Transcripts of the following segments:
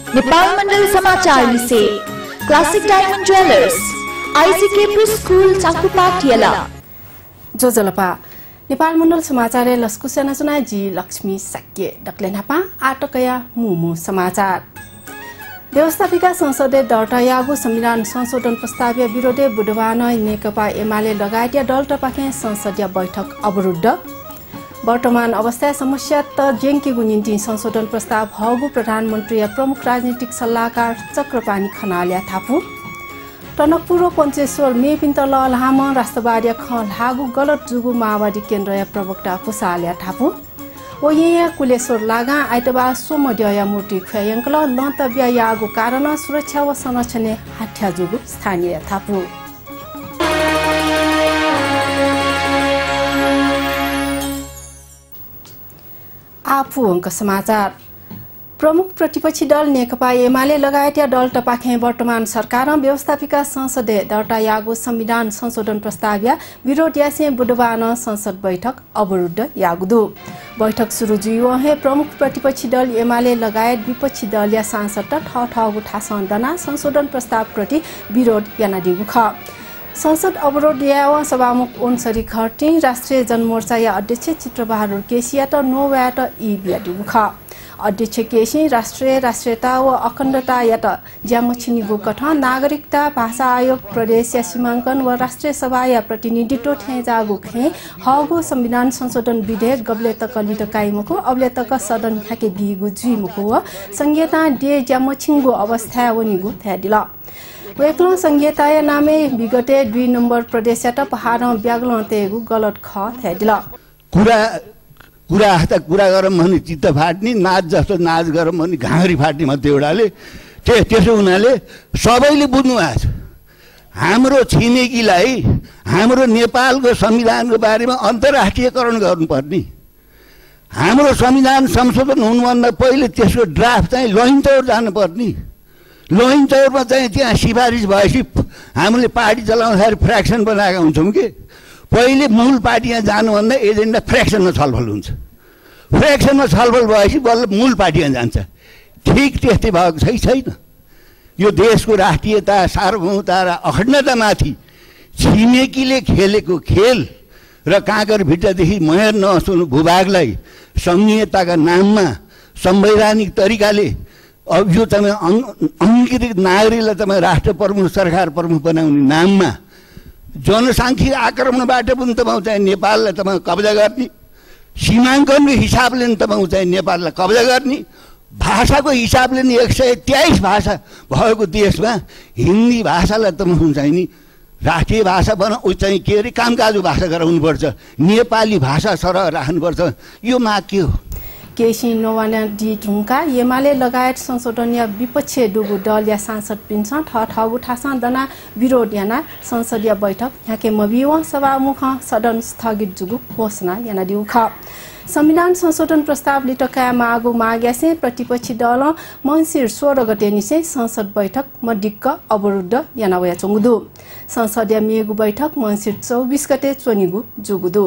नेपाल मण्डल समाचार लिसे classic diamond jewellers ICK preschool Chakupat यला जोजलपा नेपाल मण्डल समाचार लस्कुसेना सुनाजी लक्ष्मी सक्के डक्लेनापा आटकया मुमु समाचार व्यवस्थापिका संसदीय दर्ता यागु संविधान संशोधन प्रस्ताव विरोधी बुधबार नेकपा एमाले लगायत दलटपाखे संसदीय बैठक अवरुद्ध वर्तमान अवस्था समस्या त जेंकीगु निम्ति संशोधन प्रस्ताव हगु प्रधानमन्त्री प्रमुख राजनीतिक सल्लाहकार चक्रपानी खनालिया थापु टनकपुर र पञ्चेश्वर मेपिन्तल लाम राष्ट्रवादी लागु गलत जुगु माओवादी केन्द्रीय प्रवक्ता पुसालिया थापु ओये कुलेश्वर लागा आइतबार सोमदय मूर्ति ख्यायंकल लन्तव्य यागु कारण सुरक्षा व संरक्षण हाठ्या जुगु स्थानीय थापु आफू अंक समाचार प्रमुख प्रतिपक्षी दल नेकपा एमाले लगायत दल टपाखे वर्तमान सरकार व्यवस्थापिका संसदीय दर्ता यागु संविधान संशोधन प्रस्ताव विरोध यासे बुधबार संसद बैठक अवरुद्ध यागुदु बैठक सुरु जुयो हे प्रमुख प्रतिपक्षी दल एमाले लगायत विपक्षी दल या सांसद ठगु ठासन्दना संशोधन प्रस्ताव प्रति विरोध याना दिगुख संसद अवरोध याव सभामुख ओनसरी खर्टी राष्ट्रिय जनमोर्चा या अध्यक्ष चित्रबहादुर केसिया त नोवा त ई बियादुख अध्यक्ष केसी राष्ट्रियता व अखण्डता या त ज्यामछिनीगु कठ नागरिकता भाषा आयोग प्रदेश या सीमाङ्कन व राष्ट्रिय सभा या प्रतिनिधित्व ठेजागु खे हगु संविधान संशोधन विधेयक गब्ले तक लिट काइमुको अब्ले तक सदन ठाके बिगु जुइमुको व संहिता दे ज्यामछिङगु अवस्था वनिगु थ्यादिला वेक्लो संहिताय नामे विगते 2 नम्बर प्रदेशबाट पहाड ब्याग्लो तेगु गलत ख थ्यादिला कुरा गरम भने चित्त फाट्ने नाच जस्तो नाच गरम भने घाँगरी फाट्ने मात्रै एउटाले त्यसो हुनाले सबैले बुझ्नु भएको छ हाम्रो छिमेकीलाई हाम्रो नेपालको संविधानको बारेमा अन्तर्राष्ट्रियकरण गर्नुपर्ने हाम्रो संविधान संशोधन हुनुभन्दा पहिले त्यसको ड्राफ्ट चाहिँ लहिन्तौर जानुपर्ने लहिन्तौरमा चाहिँ त्यहाँ सिफारिस भएपछि हामीले पार्टी चलाउँदाखेरि फ्र्याक्सन बनाएका हुन्छौँ कि पहिले मूल पार्टीमा जानुभन्दा एजेन्डा फ्र्याक्सनमा छलफल हुन्छ फ्र्याक्सनमा छलफल भएपछि बल्ल मूल पार्टीमा जान्छ ठिक त्यस्तै भएको छैन यो देशको राष्ट्रियता सार्वभौमता र अखण्डतामाथि छिमेकीले खेलेको खेल र काँकर भित्रदेखि महेर नसुनु भूभागलाई संहिताका नाममा संवैधानिक तरिकाले अब यो तपाईँ अङ्गीकृत नागरिकलाई तपाईँ राष्ट्र प्रमुख सरकार प्रमुख बनाउने नाममा जनसाङ्ख्यिक आक्रमणबाट पनि तपाईँ चाहिँ नेपाललाई तपाईँ कब्जा गर्ने सीमाङ्कनको हिसाबले पनि तपाईँ चाहिँ नेपाललाई कब्जा गर्ने भाषाको हिसाबले नि 123 भाषा भएको देशमा हिन्दी भाषालाई तपाईँ चाहिँ नि राष्ट्रिय भाषा बनाउ चाहिँ के अरे कामकाजु भाषा गराउनुपर्छ नेपाली भाषा सरह राख्नुपर्छ यो माग के हो केसी नोवाना डी ढुङ्का एमाले लगायत संशोधनीय विपक्षी दुगु दल या सांसद पिन्छ ठगु ठासन्दना विरोध याना संसदीय बैठक याके मबियो सभामुख सदन स्थगित जुगु घोषणा याना दिउख संविधान संशोधन प्रस्ताव लिटका मागु माग्यासे प्रतिपक्षी दल मङ्सिर 16 गते निसे संसद बैठक मडिक्क अवरुद्ध याना वया चंगुदु संसदीय मेगु बैठक मङ्सिर 24 गते चोनिगु जुगुदु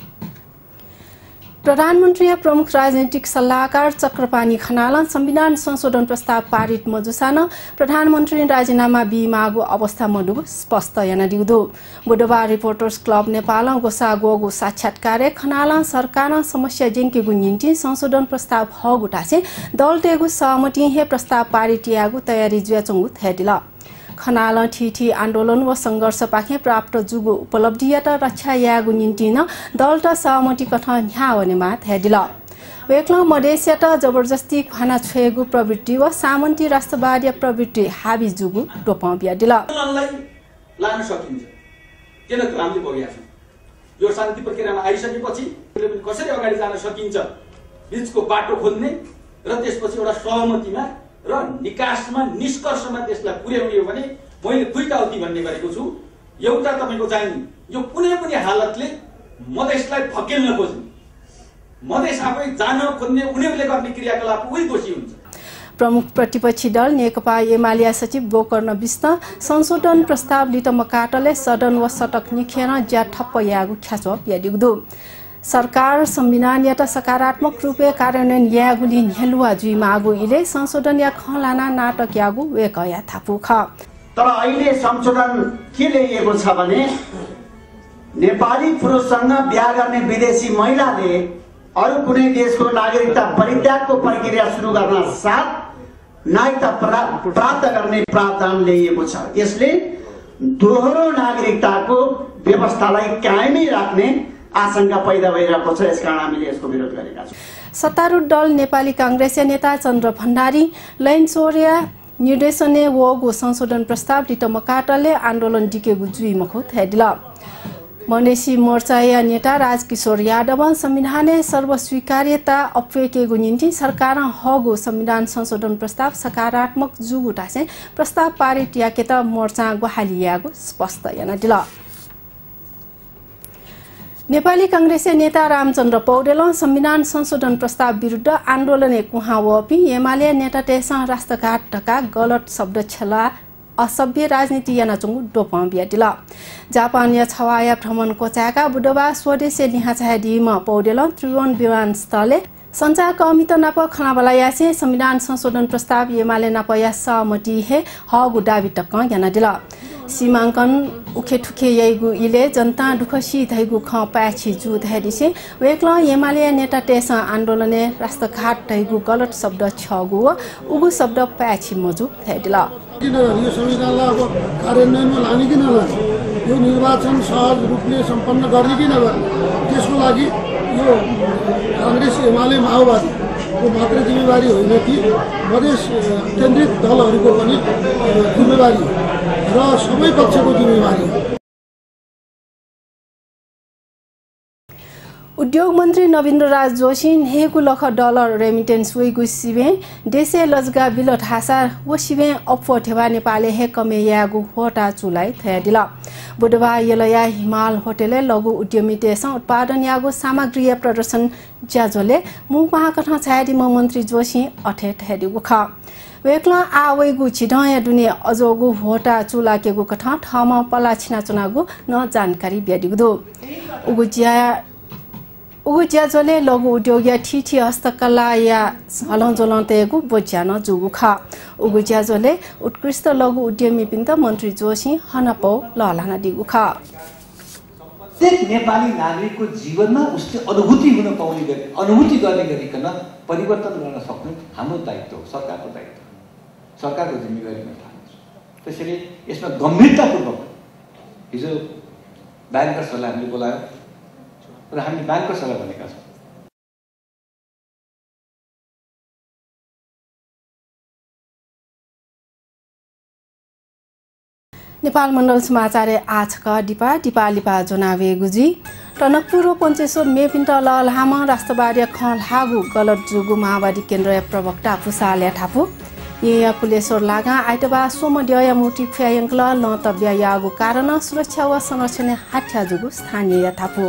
प्रधानमन्त्री प्रमुख राजनीतिक सल्लाहकार चक्रपानी खनाल संविधान संशोधन प्रस्ताव पारित मजुसान प्रधानमन्त्री राजीनामा बिमागु अवस्था मडु स्पष्ट याना दिउदु बुधबार रिपोर्टर्स क्लब नेपाल गोसा गोगु साक्षात्कार खनाल सरकार समस्या जेंकेगु निम्ति संशोधन प्रस्ताव हगुटासे दल तेगु सहमति हे प्रस्ताव पारित यागु तयारी जुयाचंगु थेदिला खनाल ठिठी आन्दोलन व संघर्ष पाखे प्राप्त जुगु उपलब्धियत रक्षा यागु निम्ति न दल त सहमति कथा न्यावनेमा थेदिला वेक्ल मधेसिया त जबरजस्ती खाना छेगु प्रवृत्ति व सामन्ती राष्ट्रवादी प्रवृत्ति हाबी जुगु टोपा बियादिला लान सकिन्छ किन हामीले भोग्या छौं यो शान्ति प्रक्रियामा आइसकेपछि कसरी अगाडि जान सकिन्छ बीचको बाटो खोज्ने र त्यसपछि एउटा सहमतिमा र निकासमा निष्कर्षमा त्यसलाई पुर्याउने हो भने मैले दुईटा अवधि भन्ने गरेको छु एउटा तपाईको चाहिँ यो कुनै पनि हालतले मधेसलाई भकेल्न खोज्ने मधेस आफै जान खोज्ने उनीहरूले गर्ने क्रियाकलाप उही दोषी हुन्छ प्रमुख प्रतिपक्षी दल नेकपा एमाले सचिव गोकर्ण विष्ट संशोधन प्रस्ताव लिटमकाटले सदन व सटक निखेर ज्या ठप्प यागु ख्याचो प्यादिगदु सरकार संविधान या सकारात्मक रूपे कार्यान्वयन यागुली हेलुवा जुई मागु इले संशोधन या खलाना नाटक यागु वेकया थापु ख तर अहिले संशोधन के ल्याइएको छ भने नेपाली पुरुषसँग बिहा गर्ने विदेशी महिलाले अरु कुनै देशको नागरिकता परित्यागको प्रक्रिया सुरु गर्न साथ नागरिकता प्राप्त गर्ने प्रावधान ल्याइएको छ। यसले दोहोरो नागरिकताको व्यवस्थालाई कायमै राख्ने आशंका पैदा भइरहेको छ। यसकारण हामीले यसको विरोध गरेका छौं। सत्तारूढ दल नेपाली कांग्रेसका नेता चन्द्र भण्डारी लैनचोरिया निर्देशने वगो संशोधन प्रस्ताव लिटमकाटले आन्दोलन डिकेगु जुई मखो थेदिला मधेसी मोर्चा या नेता राजकिशोर यादव संविधान सर्वस्वीकार्यता अप्वेकेगु निम्ति सरकार हगो संविधान संशोधन प्रस्ताव सकारात्मक जुगुटासे प्रस्ताव पारित याके त मोर्चा गुहालियागु स्पष्ट याना दिला। नेपाली कांग्रेसका नेता रामचन्द्र पौडेल संविधान संशोधन प्रस्ताव विरुद्ध आन्दोलन कुहावपि एमाले नेता तेसा राष्ट्रघाट टका गलत शब्द छला असभ्य राजनीति याना चंगु डोपम बियाटिला जापान या छवाया भ्रमण कोचाका बुधबार स्वदेशी लिहाचादिम पौडेल त्रिभुवन विमानस्थलले संचार कमित नाप खनाबला यासे संविधान संशोधन प्रस्ताव एमाले नापया सहमति हे हगु दाबी टक याना दिला सीमांकन उखे ठुखे यगु इले जनता दुखसी धैगु ख पाछि जु धैदिसे वेक्ल एमाले नेता तेसा आन्दोलने राष्ट्रघाट धैगु गलत शब्द छगु उगु शब्द पाछि मजु धैदिला। यो संविधानलाई अब कार्यान्वयनमा लाने कि नलाने, यो निर्वाचन सहज रूपले सम्पन्न गर्ने कि नगर्ने, त्यसको लागि यो कांग्रेस एमाले माओवादीको मात्र जिम्मेवारी होइन कि मधेस केन्द्रित दलहरूको पनि जिम्मेवारी र सबै पक्षको जिम्मेवारी हो। उद्योग मन्त्री नवीन्द्र राज जोशी नेकु लख डलर रेमिटेन्स वेगु सिबे देशे लजगा बिलट हासा व सिबे अपफो ठेवा नेपाले हे कमे यागु होटा चुलाई थयादिला बुधबार यलया हिमाल होटेले लघु उद्यमी देश उत्पादन यागु सामग्री प्रदर्शन ज्याजोले मुपहा कथा छायादि मन्त्री जोशी अठे थयादिगु ख वेक्ला आवेगु छिढया दुने अजोगु होटा चुलाकेगु कथा ठमा पला छिना चुनागु न जानकारी ब्यादिगु दो उगुज्या जोले लघु उद्योग या ठीठी हस्तकला या हलन जोलन्तेगु बोज्यान जुगु खा उगुज्या जोले उत्कृष्ट लघु उद्यमी पिन्त मन्त्री जोशी हनपौ ललाना दिगु खा प्रत्येक नेपाली नागरिकको जीवनमा उसले अनुभूति हुन पाउने गरी अनुभूति गर्ने गरिकन परिवर्तन गर्न सक्ने हाम्रो दायित्व हो, सरकारको दायित्व, सरकारको जिम्मेवारीमा ठान्छ। त्यसैले यसमा गम्भीरतापूर्वक हिजो ब्याङ्कर्सहरूलाई हामीले बोलायौँ र हामी ब्याङ्कर्सहरूलाई भनेका छौँ नेपाल मण्डल समाचार आज का डिपा लिपा जोनावे गुजी टनकपुर व पञ्चेश्वर मेपिन्ट ललहामा राष्ट्रवादी खल हागु गलत जुगु माओवादी केन्द्रीय प्रवक्ता पुसाल्या थापु या पुलेश्वर लागा आइतबा सोमड्य मूर्ति फ्यायंकल लतव्य यागु कारण सुरक्षा व संरक्षण हाठ्या जुगु स्थानीय थापु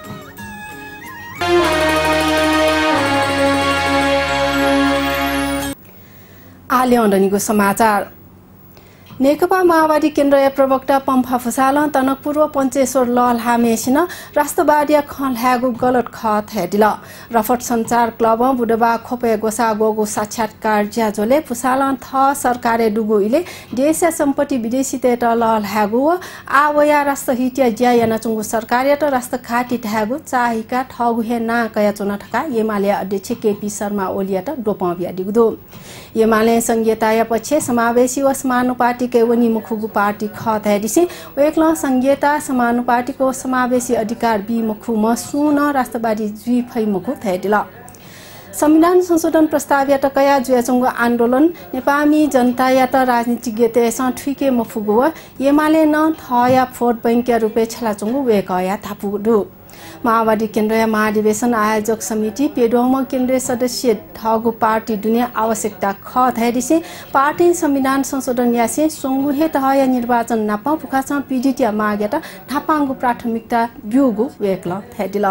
आले अण्डनीको समाचार नेकपा माओवादी केन्द्रीय प्रवक्ता पम्फा फुसाल तनकपुर व पञ्चेश्वर ललहामेसिन राष्ट्रवादी खलहागु गलत खत हेदिल रफट संचार क्लब बुधबार खोपे गोसा गोगु साक्षात्कार ज्याजोले फुसाल थ सरकारे दुगु इले देशीय सम्पत्ति विदेशी तेट ललहागु आवया राष्ट्रहित ज्या यानचुंगु सरकारियत राष्ट्र खाटी थागु चाहिका ठगु हे ना कया चुना ठका एमाले अध्यक्ष केपी शर्मा ओलियात डोपबिया दिगुदो एमाले संघीयताया पछि समावेशी व समानुपातिक केवनी मुखुगु पार्टी खतैदिसे वेक्ल संघीयता समानुपातिको समावेशी अधिकार बी मुखु मसुन राष्ट्रवादी जुई फै मुखु थैदिला संविधान संशोधन प्रस्ताव यात कया जुयाचंगु आन्दोलन नेपामी जनता यात राजनीतिज्ञ तेस ठिके मफुगु एमाले न थया फोर्ट बैंक रुपे छलाचंगु वेकया थापुदु माओवादी केन्द्रीय महाधिवेशन आयोजक समिति पेडोम केन्द्रीय सदस्य ठगु पार्टी दुनिया आवश्यकता खतैदिसे पार्टी संविधान संशोधन यासे सोंगुहे तहया निर्वाचन नापा फुकाछ पीडित मागेता थापांगु प्राथमिकता ब्युगु वेक्ल थैदिला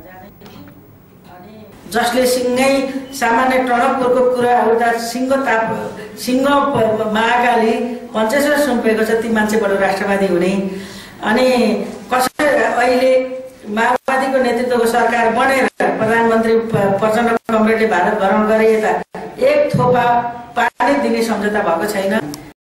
जसले सिंगै सामान्य टनकपुरको कुरा हुँदा सिंह महाकाली पञ्चेश्वर सुम्पेको छ ती मान्छेबाट राष्ट्रवादी हुने अनि कसरी अहिले माओवादी माओवादीको नेतृत्वको सरकार बनेर प्रधानमन्त्री प्रचण्ड कमरेडले भारत भ्रमण गरे यता एक थोपा पानी दिने सम्झौता भएको छैन।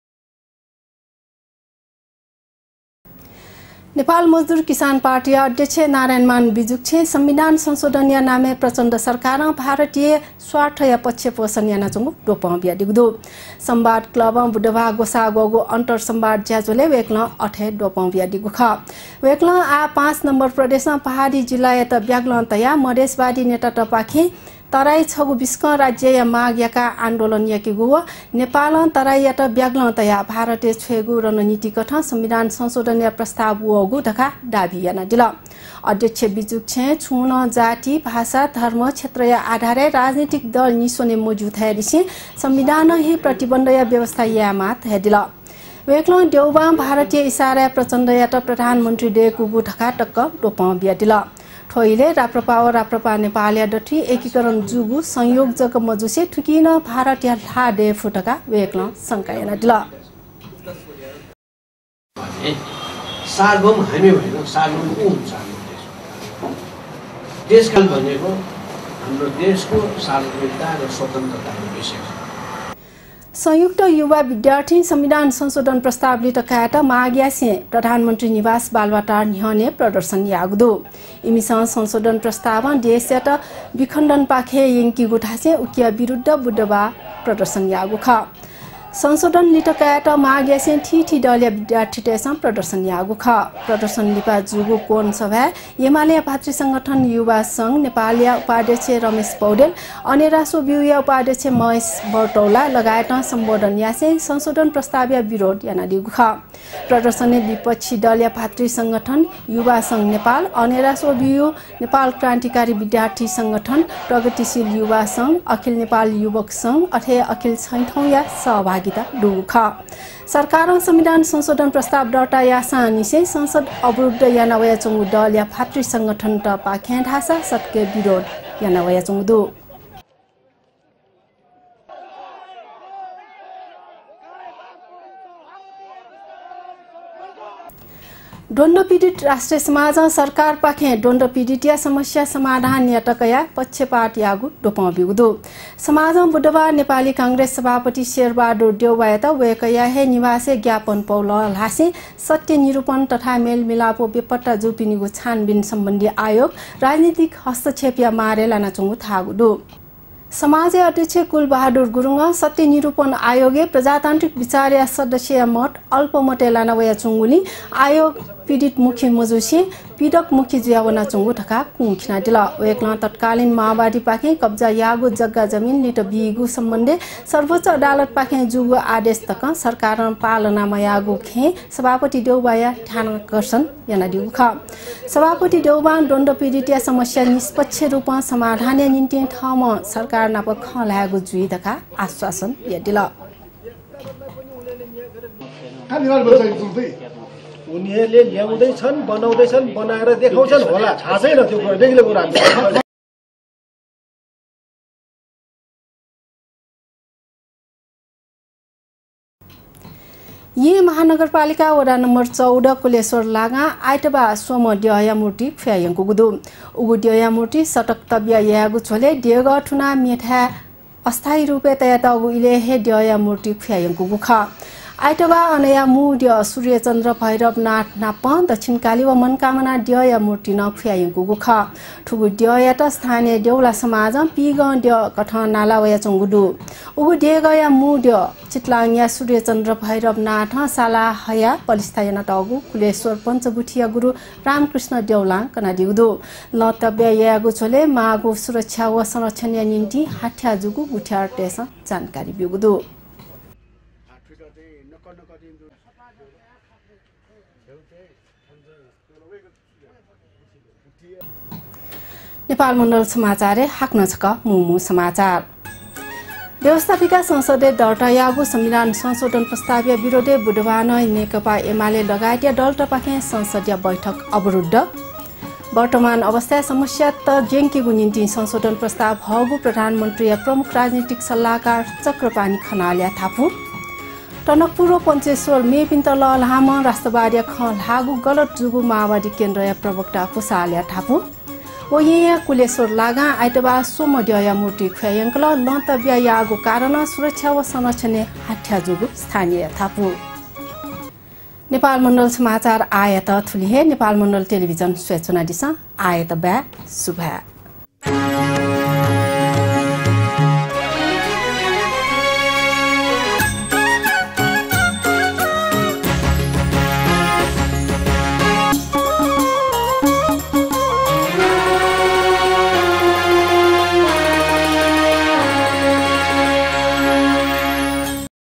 नेपाल मजदुर किसान पार्टी अध्यक्ष नारायणमान बिजुक्छे संविधान संशोधन या नामे प्रचण्ड सरकार भारतीय स्वार्थ या पक्ष पोषण या नचुंगु डोपं बिया दिगदो संवाद क्लब बुधबार गोसा गोगो अंतर संवाद ज्याजोले वेक्ल अठे डोपं बिया दिगु ख वेक्ल आ 5 नम्बर प्रदेशमा पहाडी जिल्ला यत ब्याग्ल तया मधेसवादी नेता टपाखे तराई छगु बिस्क राज्य या माग याका आन्दोलन याकी गुव नेपाल तराई यात ब्याग्ल तया भारतीय छेगु रणनीति कथ संविधान संशोधन या प्रस्ताव वगु ढका दाबी याना दिल अध्यक्ष बिजुक छे छुन जाति भाषा धर्म क्षेत्र या आधारे राजनीतिक दल निसोने मौजूद है दिसे संविधान ही प्रतिबन्ध या व्यवस्था या मात है दिल वेक्ल देउबा भारतीय इशारा प्रचण्ड यात प्रधानमन्त्री दे कुगु ढका टक्क डोपा बिया दिल ठोइले राप्रपा नेपाल डठी एकीकरण जुगु संयोजक मजुसे ठुकिन भारत या ठा दे फुटका वेक्ल संकायना दिल सार्वभौम हामी होइन सार्वभौम को हुन्छ देशकाल भनेको हाम्रो देशको सार्वभौमिकता र स्वतन्त्रताको विषय छ। संयुक्त युवा विद्यार्थी संविधान संशोधन प्रस्ताव लिटकायत माग्यासे प्रधानमन्त्री निवास बालवाटार निहने प्रदर्शन यागदो इमिसँग संशोधन प्रस्ताव देशत विखण्डन पाखे यंकी गुठासे उकिया विरुद्ध बुधबार प्रदर्शन यागु ख संशोधन लिटकायत माग्यासे ठीठी दलीय विद्यार्थी तेसम प्रदर्शन यागु ख प्रदर्शन लिपा जुगु कोन सभा एमाले भातृ संगठन युवा संघ नेपालया उपाध्यक्ष रमेश पौडेल अनेरासो बिउया उपाध्यक्ष महेश बर्तौला लगायत सम्बोधन यासे संशोधन प्रस्ताव या विरोध याना दिगु ख प्रदर्शनले विपक्षी दलीय भातृ संगठन युवा संघ नेपाल अनेरासो बिउ नेपाल क्रान्तिकारी विद्यार्थी संगठन प्रगतिशील युवा संघ अखिल नेपाल युवक संघ अथे अखिल छैठौं या सहभागिता दुख सरकार संविधान संशोधन प्रस्ताव दर्ता या सानिसे संसद अवरुद्ध या नवया चंगु दल या भातृ संगठन त पाख्या ढासा सत्के विरोध या नवया चंगु दो द्वन्द्व पीडित राष्ट्रिय समाज सरकार पाखे द्वन्द्व पीडित या समस्या समाधान याटकया पक्षपात यागु डोपा बिउदो समाज बुधबार नेपाली कांग्रेस सभापति शेरबहादुर देउवायत वेकया हे निवासे ज्ञापन पौल लासे सत्य निरूपण तथा मेलमिलापो बेपट्टा जुपिनिगु छानबिन सम्बन्धी आयोग राजनीतिक हस्तक्षेप या मारेला नचुंगु थागुदो समाज अध्यक्ष कुलबहादुर गुरुङ सत्य निरूपण आयोगे प्रजातान्त्रिक विचार या सदस्य मत अल्पमते लानवया चुंगुली आयोग पीडित मुख्य मजुसी पीडक मुख्य जियावना चुंगु ठका कुखिना दिल वेक्ला तत्कालीन माओवादी पाखे कब्जा यागु जग्गा जमिन लिट बिगु सम्बन्धे सर्वोच्च अदालत पाखे जुगु आदेश तक सरकार पालनामा यागु खे सभापति देउबाया ध्यानकर्षण याना दिउ ख सभापति देउबा द्वन्द्व पीडित या समस्या निष्पक्ष रूपमा समाधान या निम्ति ठाउँमा सरकार नाप खलागु जुइ तका आश्वासन यदिल उनीहरूले ल्याउँदैछन् बनाउँदैछन् बनाएर देखाउँछन् होला थाहा छैन त्यो बेग्लै कुरा यी महानगरपालिका वडा नम्बर 14 कुलेश्वर लागा आइतबा सोम द्ययामूर्ति फ्यायंगु गुदु उगु द्ययामूर्ति सटक तब्या यागु छोले देग ठुना मेठा अस्थायी रूपे तयातगु इले हे द्ययामूर्ति फ्यायंगु गुखा आइतबा अनया मुड्य सूर्यचन्द्र भैरवनाथ नाप दक्षिणकाली व मनकामना द्यया मूर्ति न फ्यायंगु गुख ठुगु द्ययात स्थानीय देउला समाज पिग द्य कठ नाला वया चंगुदु उगु देगया मुड्य चितलाङया सूर्यचन्द्र भैरवनाथ साला हया पलिस्थायना तगु कुलेश्वर पञ्चगुठिया गुरु रामकृष्ण देउला कना दिउदु लतब्य यागु छोले मागु सुरक्षा व संरक्षण या निम्ति हाठ्या जुगु गुठ्यार तेस जानकारी बिगुदु नेपाल मण्डल समाचार हाक्न छक मुमु समाचार व्यवस्थापिका संसदले दर्ता यागु संविधान संशोधन प्रस्ताव विरोधे बुधबार नेकपा एमाले लगायत दल टपाखे संसदीय बैठक अवरुद्ध वर्तमान अवस्था समस्या त जेंकीगु निम्ति संशोधन प्रस्ताव हगु प्रधानमन्त्री प्रमुख राजनीतिक सल्लाहकार चक्रपाणी खनालया थापु टनकपुर पञ्चेश्वर मेपिन्तल लाम राष्ट्रवादी ख लागु गलत जुगु माओवादी केन्द्र प्रवक्ता पुसाल्या ठापु ओये कुलेश्वर लागा आइतबार सोमड्या मूर्ति ख्यायंकल लन्तव्य यागु कारण सुरक्षा व संरक्षण हत्या जुगु स्थानीय थापु नेपाल मण्डल समाचार आयत थुलिहे नेपाल मण्डल टेलिभिजन स्वेचना दिसा आयत ब्या सुभा